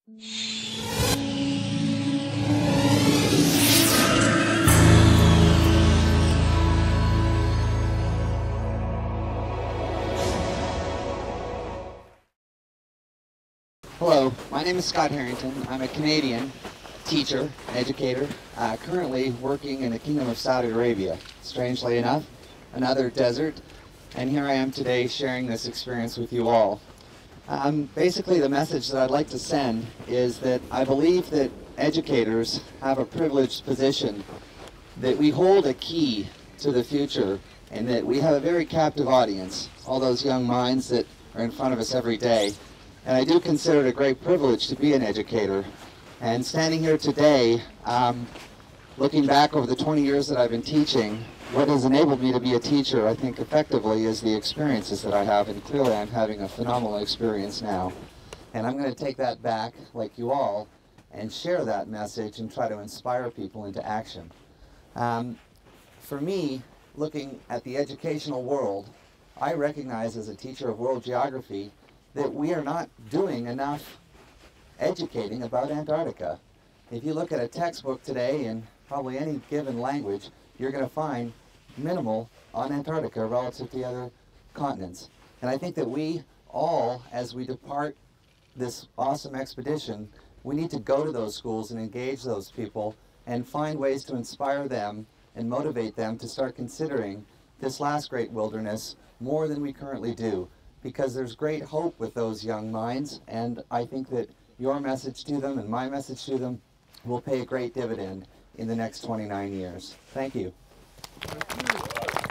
Hello, my name is Scott Herrington. I'm a Canadian teacher, educator, currently working in the Kingdom of Saudi Arabia. Strangely enough, another desert, and here I am today sharing this experience with you all. Basically, the message that I'd like to send is that I believe that educators have a privileged position, that we hold a key to the future, and that we have a very captive audience, all those young minds that are in front of us every day. And I do consider it a great privilege to be an educator. And standing here today, looking back over the 20 years that I've been teaching, what has enabled me to be a teacher, I think, effectively, is the experiences that I have. And clearly, I'm having a phenomenal experience now. And I'm going to take that back, like you all, and share that message and try to inspire people into action. For me, looking at the educational world, I recognize as a teacher of world geography that we are not doing enough educating about Antarctica. If you look at a textbook today in probably any given language, you're going to find minimal on Antarctica relative to the other continents. And I think that we all, as we depart this awesome expedition, we need to go to those schools and engage those people and find ways to inspire them and motivate them to start considering this last great wilderness more than we currently do. Because there's great hope with those young minds, and I think that your message to them and my message to them will pay a great dividend in the next 29 years. Thank you.